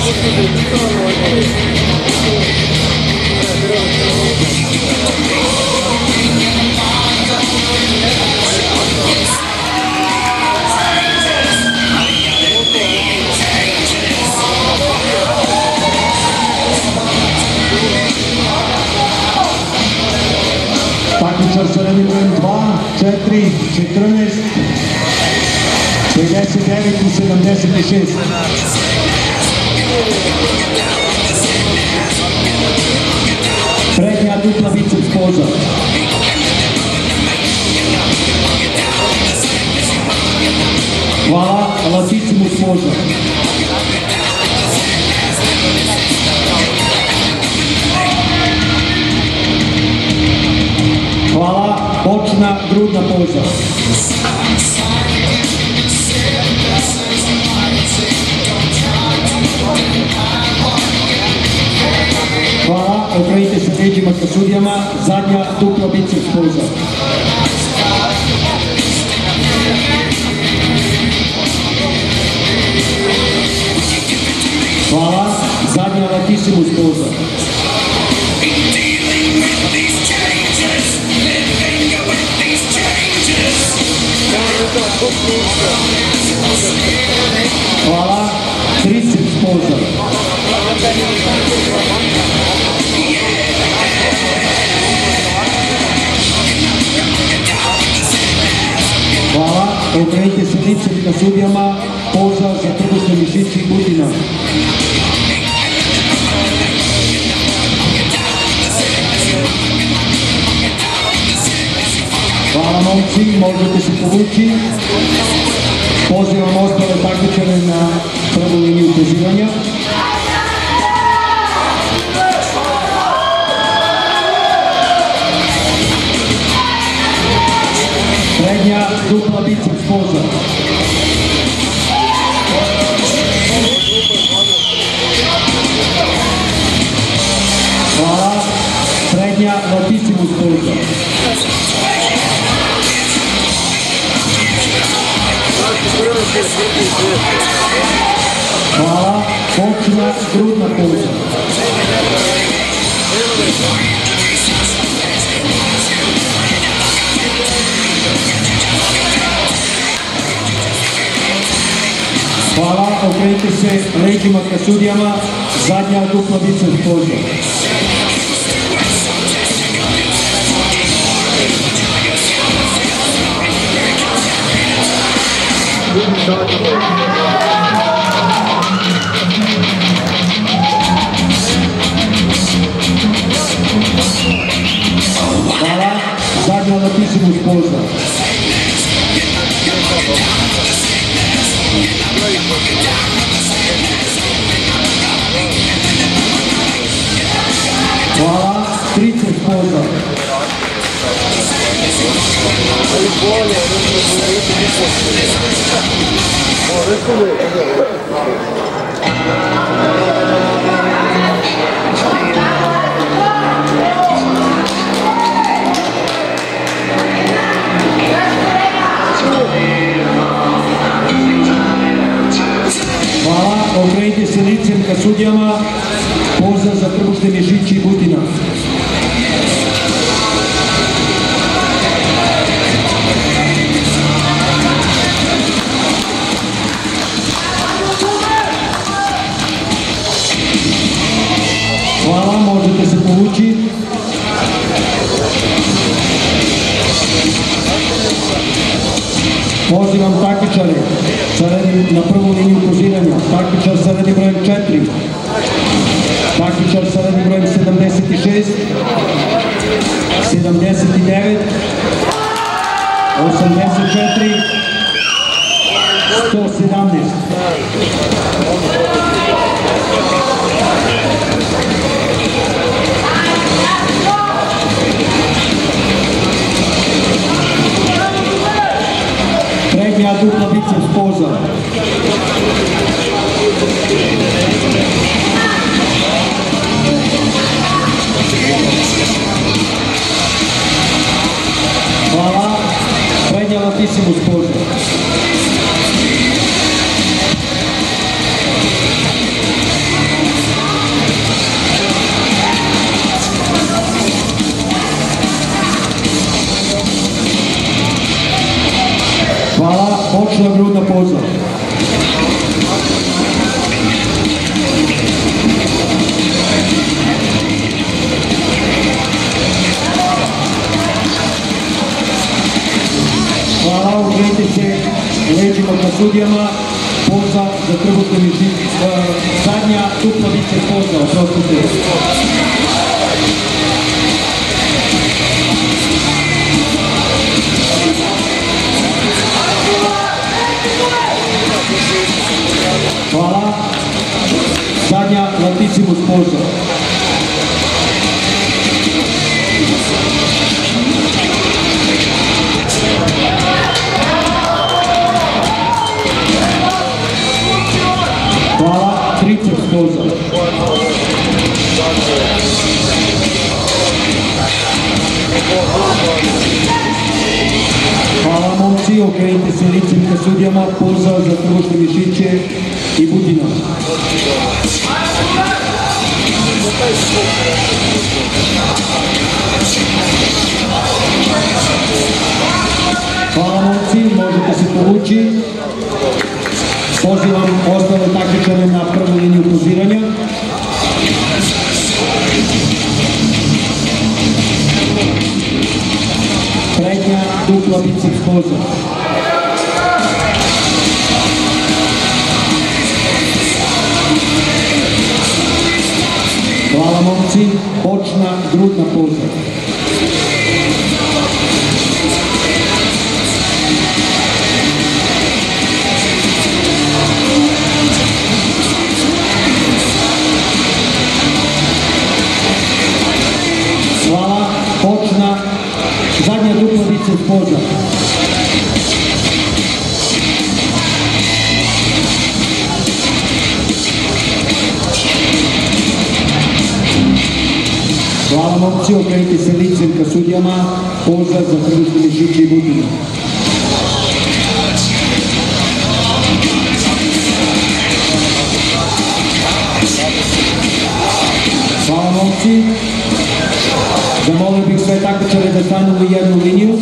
Takmičar sa rednim brojem 2, 4, 14, 59 i 76. Prednja dupla biceps poza. Hvala, latissimus poza. Hvala, bočna grudna poza. Hvala, okrenite se leđima ka sudijama, zadnja dupla biceps poza. Hvala, zadnja latissimus poza. Hvala, triceps poza. Hvala, okrenite se licem ka sudijama, poza za trbušne mišiće i budina. Hvala momci, možete se povući. Pozivam ostale takmičare na prvu liniju pozivanja. Prednja dupla biceps poza. Hvala, prednja latissimus poza. Hvala, bočna grudna poza. Hvala, okrenite se leđima ka sudijama, zadnja dupla biceps poza. Hvala, zadnja latissimus poza. Hvala, triceps poza. Hvala, okrenite se licem ka sudijama, poza za trbušne mišiće i budina. Hvala, možete se povući. Pozivam takmičare na prvu liniju pozivanja. Takmičar sa rednim brojem 4. Takmičar sa rednim brojem 76, 79, 84, 117. Prednja dupla biceps poza. Hvala, prednja latissimus poza. Hvala, bočna grudna poza. Hvala, okrenite se leđima ka sudijama, poza za trbušne mišiće, zadnja dupla biceps poza, oprostite. Hvala, zadnja latissimus poza. Hvala, triceps poza. Hvala momci, okrenite se licem ka sudijama, poza za trbušne mišiće i butina. Hvala momci, možete se povući. Pozivam ostale takmičare na prvu liniju poziranja. Prednja dupla biceps poza. Hvala momci, bočna grudna poza. Hvala, bočna, zadnja dupla biceps poza. Hvala momci, okrenite se licem ka sudijama, poza za trbušne mišiće i butinu. Hvala momci, zamolio bih sve takmičare da stanu u jednu liniju.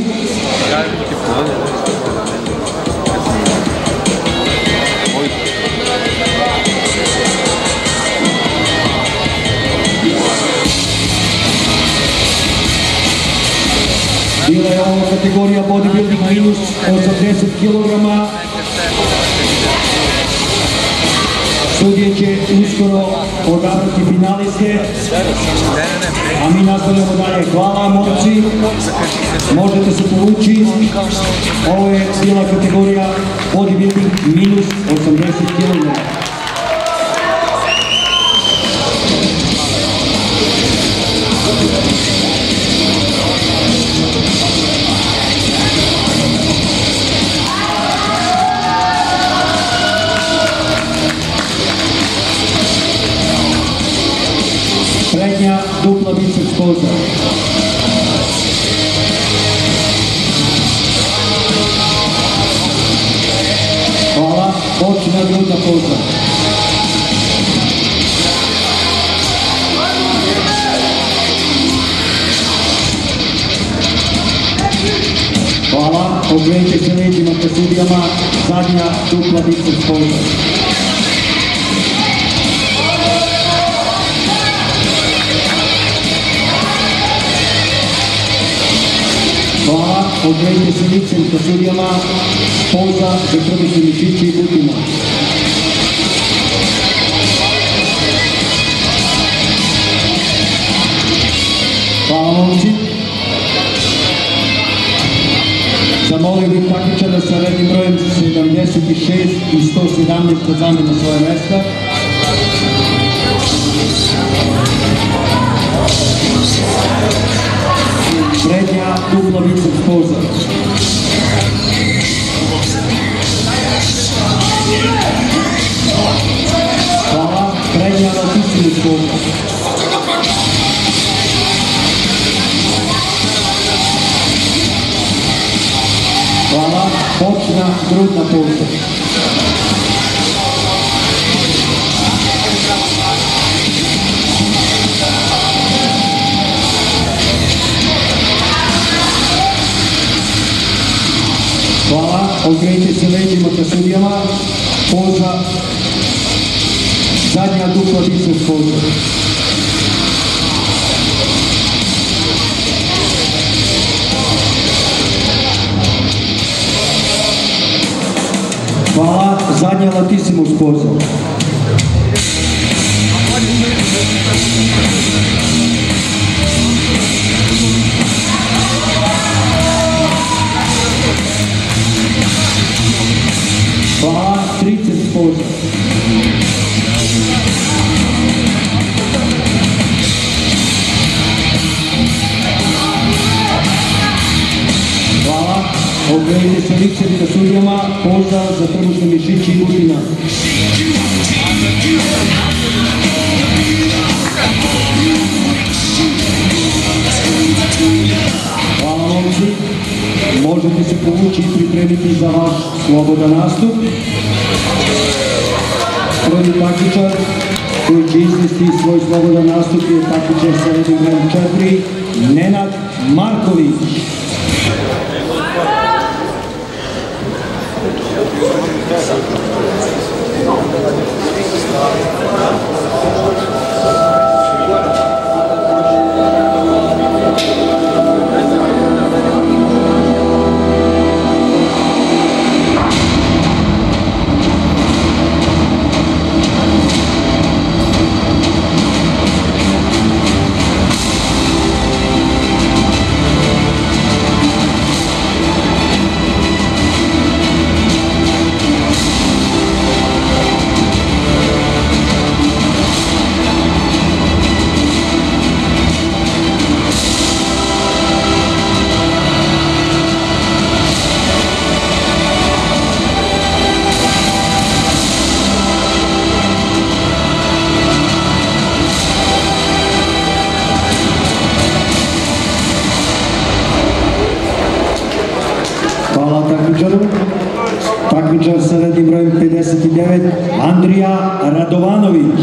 Bila je ovo kategorija bodybuilding minus 80 kg. Sudije će uskoro odabrati finaliste, a mi nastavljamo dalje. Hvala momci, možete se povući. Ovo je bila kategorija bodybuilding minus 80 kg. Prednja dupla biceps poza. Hvala, bočna grudna poza. Hvala, okrenite se leđima ka sudijama, zadnja dupla biceps poza. Hvala, okrenite se licem ka sudijama, poza za trbušne mišiće i butina. Hvala momci. Zamolio bih takmičara sa rednim brojem 76 i 117 da zamene svoje mesta. Prednja dupla biceps poza. Hvala, prednja latissimus poza. Hvala, bočna grudna poza. Hvala. okrenite se leđima ka sudijama, poza, zadnja dupla biceps poza. Hvala, zadnja latissimus poza. Hvala, triceps poza. Hvala, okrenite se licem ka sudijama, poza za trbušne mišići i butina. Hvala momci, možete se povući i pripremiti za vaš slobodan nastup. Prvi takmičar koji će izvesti svoj slobodan nastup je takmičar sa rednim brojem 4, Nenad Marković. Hvala takmičaru. Takmičar sa rednim brojem 59, Andrija Radovanović.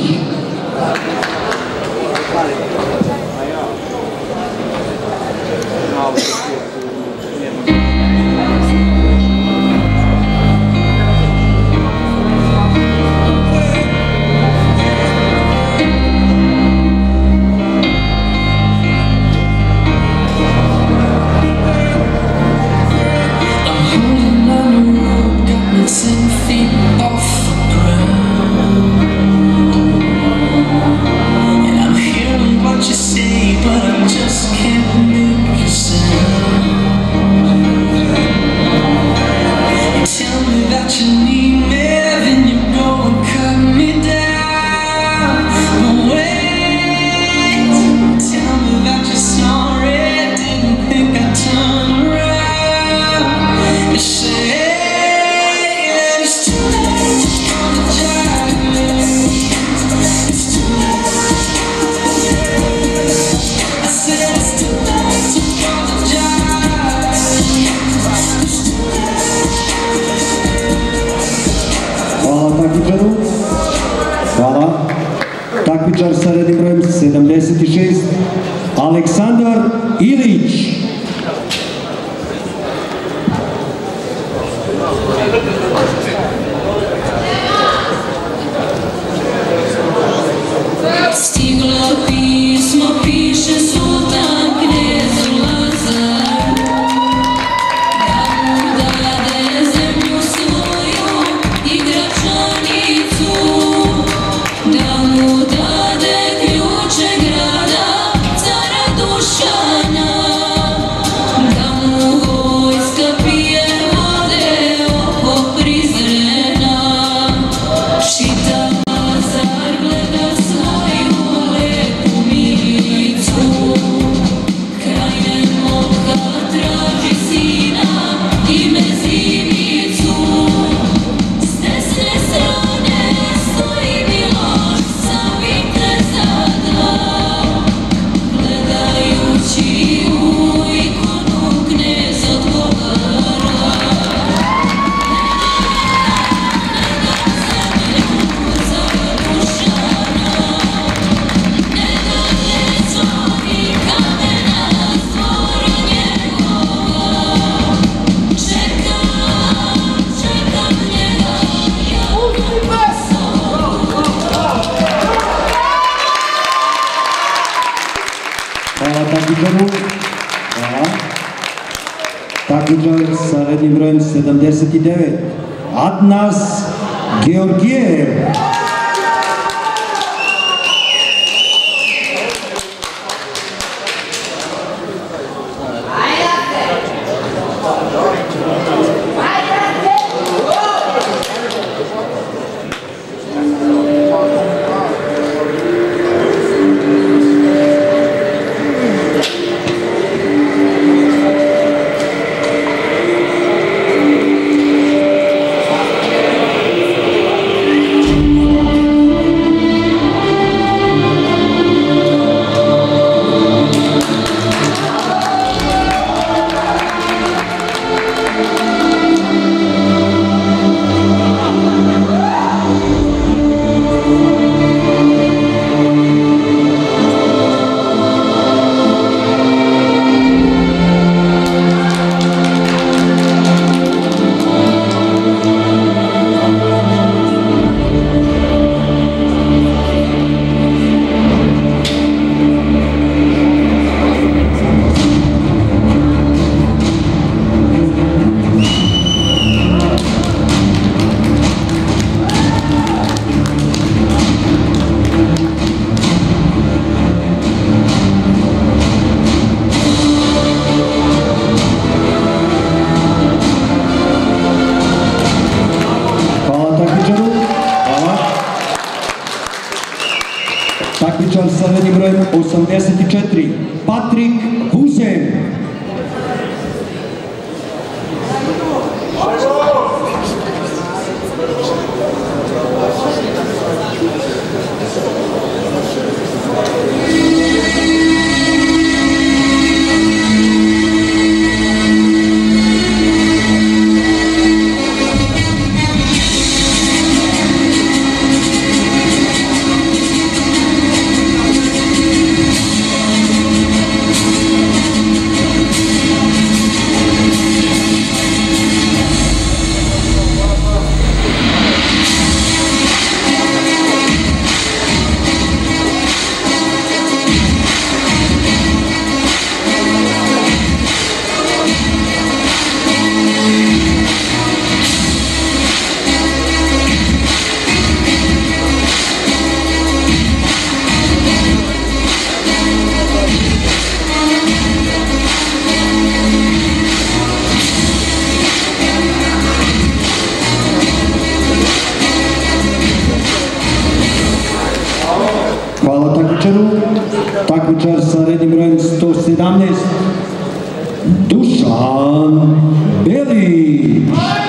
Hvala. Takmičar sa rednim brojem 76, Aleksandar Ilić. Stiglo pismo, piše sultan knezu Lazar, da mu dade zemlju svoju i gračanicu, da mu dade ključe grada cara Dušana. takmičar sa rednim brojem 79, Adnas Georgijev. Takmičar sa rednim brojem 84, Patrik Husen. Hvala takmičaru. Takmičar sa rednim brojem 117, Dušan Belić.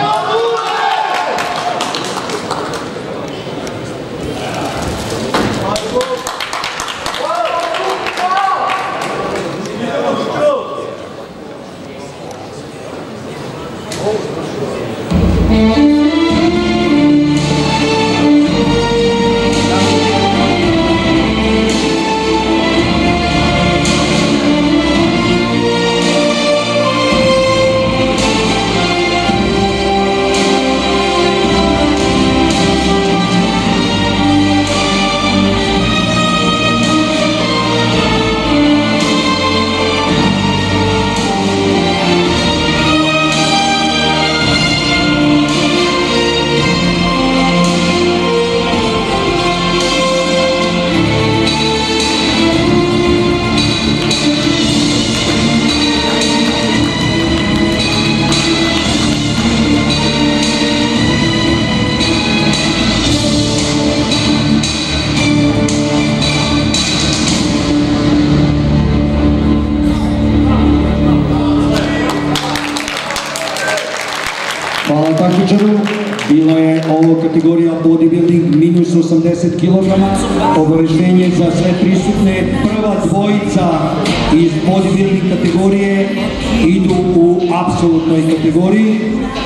Hvala takmičaru. Bila je ovo kategorija bodybuilding minus 80 kg. Obaveštenje za sve prisutne. Prva dvojica iz bodybuilding kategorije idu u apsolutnoj kategoriji.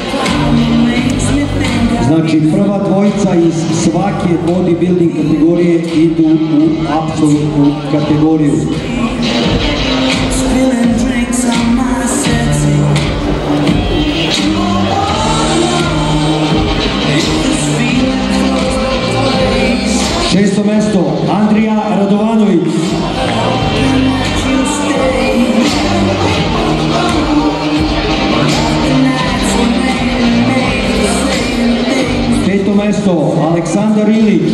Znači prva dvojica iz svake bodybuilding kategorije idu u apsolutnu kategoriju. Šesto mesto, Andrija Radovanović. mesto Aleksandar Ilić.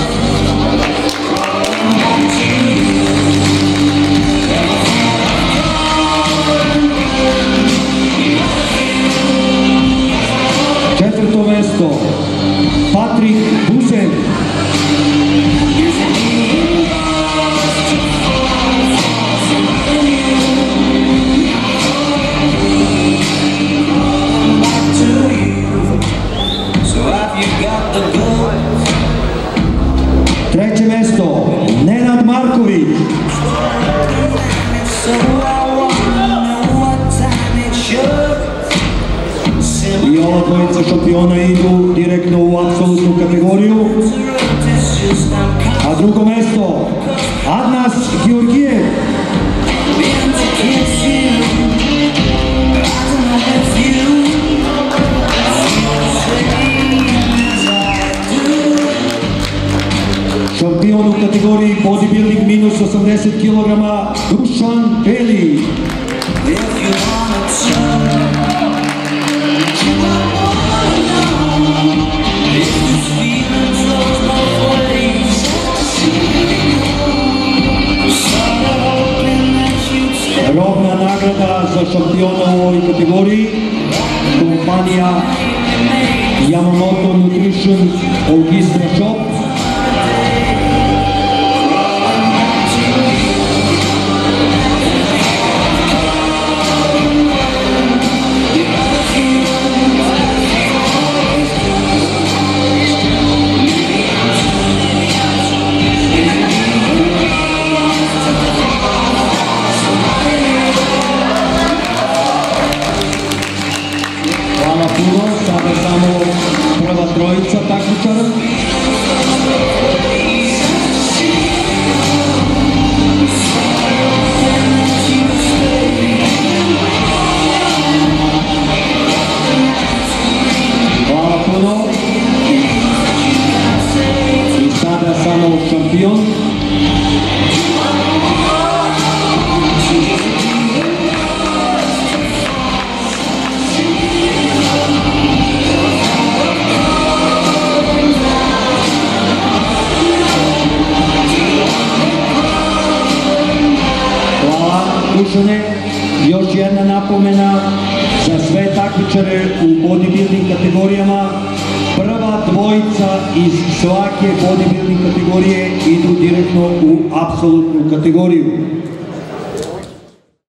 Četvrto mesto Patrik Busen. Treće mesto Nenad Marković. I ova dvojica šampiona idu direktno u apsolutnu kategoriju. A drugo mesto Adnas Georgijev. Šampion u kategoriji bodybuilding minus 80 kg Dušan Beli. Robna nagrada za šampiona u ovoj kategoriji kompanija Yamamoto Nutrition Augusta Shop. Sada samo prva trojica takmičara. Hvala puno. I sada samo šampion. Dušane, još jedna napomena za sve takmičare u bodybuilding kategorijama. Prva dvojica iz svake bodybuilding kategorije idu direktno u apsolutnu kategoriju.